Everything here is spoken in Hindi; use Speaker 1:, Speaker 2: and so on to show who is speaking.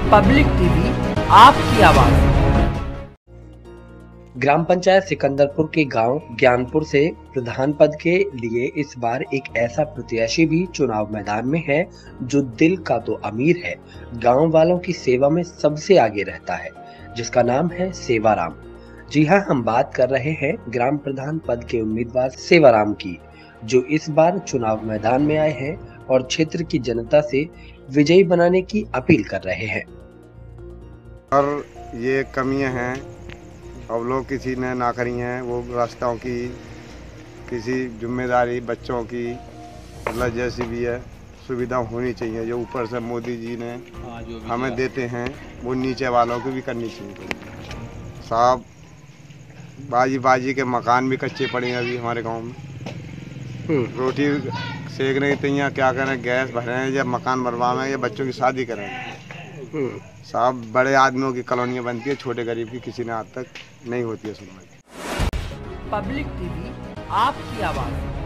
Speaker 1: पब्लिक टीवी आपकी आवाज।
Speaker 2: ग्राम पंचायत सिकंदरपुर के गांव ज्ञानपुर से प्रधान पद के लिए इस बार एक ऐसा प्रत्याशी भी चुनाव मैदान में है जो दिल का तो अमीर है, गांव वालों की सेवा में सबसे आगे रहता है, जिसका नाम है सेवाराम। जी हां, हम बात कर रहे हैं ग्राम प्रधान पद के उम्मीदवार सेवाराम की, जो इस बार चुनाव मैदान में आए हैं और क्षेत्र की जनता से विजयी बनाने की अपील कर रहे हैं।
Speaker 3: और ये कमियां हैं, अब लोग किसी ने ना करी हैं, वो रास्तों की किसी जिम्मेदारी बच्चों की मतलब जैसी भी है सुविधा होनी चाहिए, जो ऊपर से मोदी जी ने हमें देते हैं वो नीचे वालों की भी करनी चाहिए। साहब बाजी के मकान भी कच्चे पड़े हैं अभी हमारे गांव में। रोटी सेकने की तैयार क्या करें, गैस भरें या मकान बनवाएं या बच्चों की शादी करें। साहब बड़े आदमियों की कॉलोनियाँ बनती है, छोटे गरीब की किसी ने आज तक नहीं होती है सुनवाई।
Speaker 1: पब्लिक टीवी आपकी आवाज।